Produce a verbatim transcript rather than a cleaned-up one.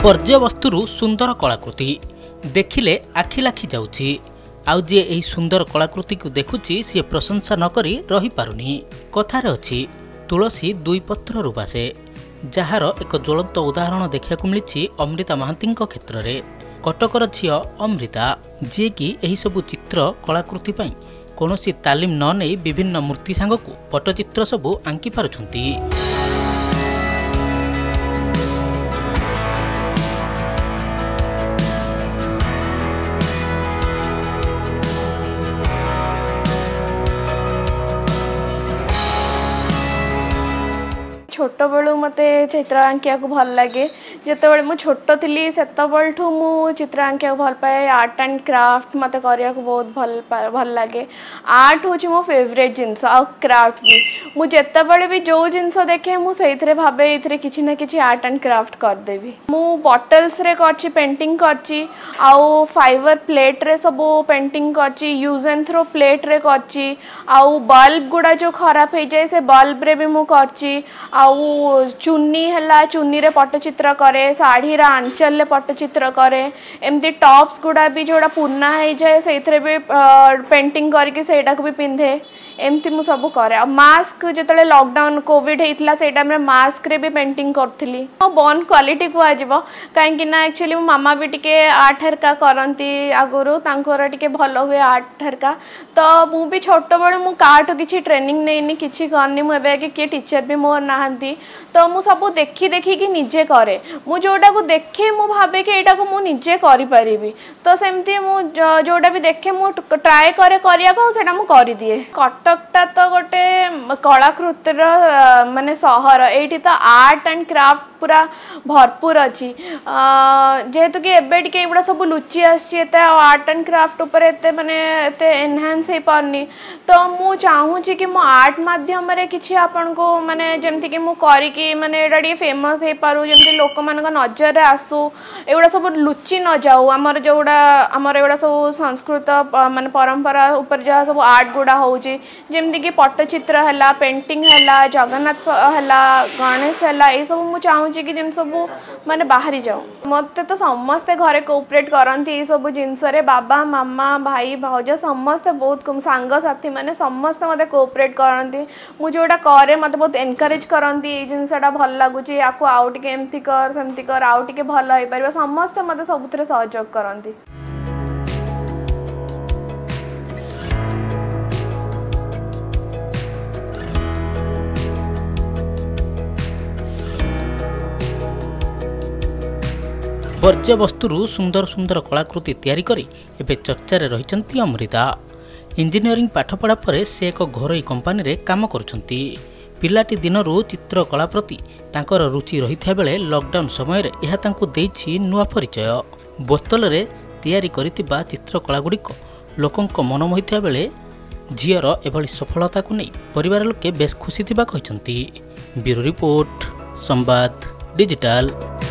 पर्यवस्तु सुंदर कलाकृति देखिले आखि लाखि जाउछि। आउ जे एही सुंदर कलाकृति को देखुछि सी प्रशंसा नकरी रही पारुनी। कथार अछि तुलसी दुई पत्ररु बासे, जार एक ज्वलंत उदाहरण देखा मिली अमृता महांती क्षेत्र में। कटकर झील अमृता जी कि एही सबु चित्र कलाकृति पई कोनोसी तालीम न नहीं विभिन्न मूर्ति सांगकु पट्टचित्र सबु आंकी पारुछंती। छोट बेलू मत चित्र आंकिया को भल लगे। जिते मु छोट थी से मु चित्र आंकिया को भल पाए। आर्ट एंड क्राफ्ट मत करिया को बहुत भल भल लगे। आर्ट हूँ मो फेवरेट जिनस आ क्राफ्ट भी मु जिते बड़े भी जो जिनस देखे मुझे भावे ये किसी ना किसी आर्ट एंड क्राफ्ट करदेवी। मु बॉटल्स रे करची पेंटिंग करची आउ फाइबर प्लेट रे सब पेंटिंग करची यूज एंड थ्रो प्लेट रे करची आउ बल्ब गुड़ा जो खराब हो जाए से बल्ब रे भी मु करची आउ चुन्नी है चुन्नी रे पट्टचित्र करे साड़ी रा आंचल ले पट्टचित्र करे एमती टॉप्स गुड़ा भी जोड़ा पुराना हो जाए से भी पेंटिंग करके सेटा को भी पिंधे एमती मु सब करे। मास्क जो लॉकडाउन कोविड होता से टाइम रे मास्क रे भी पेंटिंग करथली। बन क्वालिटी को आजिबो काहे कि ना एक्चुअली मो मामा भी टिके आर्ट हरका करंती आगुरु तांकर टिके भलो हुए आर्ट हरका। तो मु भी छोट बळे मु काटो किछि ट्रेनिंग नेनी किछि करनी मु एबे कि के टीचर भी मोर नाहंती। तो मु सब देखि देखि कि निजे करे मु जोटा को देखे मु भाबे कि एटा को मु निजे करि परिबी। तो सेमती मु जोटा भी देखे मु ट्राई करे करिया को सेटा मु करि दिए। कटकटा तो गोटे कलाकृतिर माने सहर एठी तो आर्ट एंड क्राफ्ट पूरा भरपूर अच्छी। जेहेतु कि एबे टिके एगुड़ा सब लुचि आसी आर्ट एंड क्राफ्ट उपर एते माने एते एनहांस हो पारनी। तो मु चाहूची कि मो आर्ट माध्यम रे किछि आपन को माने जेमति कि मु करी कि माने एडा डी फेमस हे पारु जेमति लोक मान का नजर रे आसु एगुड़ा सब लुचि न जाऊ। हमर जोड़ा हमर एगुड़ा सब संस्कृत माने परंपरा उपर जा सब आर्ट गुड़ा होउची जेमति कि पट्टचित्र हला पेंटिंग हला जगन्नाथ हला गणेश हला ए सब मु चाहू कि जिन सब माने बाहरी जाऊ। मत तो समस्ते घरे कोऑपरेट करंती सब जिनस रे बाबा मामा भाई भाउज समस्ते बहुत कम सांग साथी माने समस्ते मते कोऑपरेट करंती। मु जोटा करे मते बहुत एनकरेज करंती ए जिनसटा भल लागुची आकु आउ टिके एमती कर सेमती कर आउ टिके भल होई परबा समस्ते मते सबुतरे सहयोग करंती। पर्यवस्तु सुंदर सुंदर कलाकृति तैयारी करी एबे चर्चा रे रहिचंती अमृता। इंजीनियरिंग पाठ पढ़ा पर से एक घरोई कंपानी रे काम करुछंती। पिलाटी दिनरू चित्रकला प्रति तांकर रुचि रहिथा बेले लॉकडाउन समय रे एहा तांको देछि नुआ परिचय। बोतल रे तैयारी करितिबा चित्रकला गुड़िक लोकंक मन मोहिथा बेले झीयर एभली सफलता को नहीं परिवार लोके बेस खुशी थिबा कहिसंती। Bureau report Sambad digital.